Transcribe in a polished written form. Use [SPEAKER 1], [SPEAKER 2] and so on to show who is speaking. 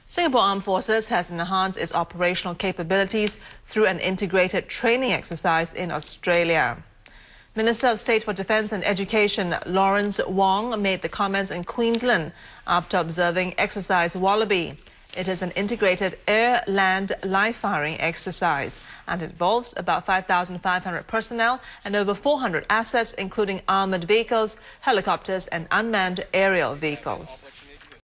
[SPEAKER 1] Singapore Armed Forces has enhanced its operational capabilities through an integrated training exercise in Australia. Minister of State for Defence and Education Lawrence Wong made the comments in Queensland after observing exercise Wallaby. It is an integrated air-land live-firing exercise and involves about 5,500 personnel and over 400 assets, including armoured vehicles, helicopters and unmanned aerial vehicles.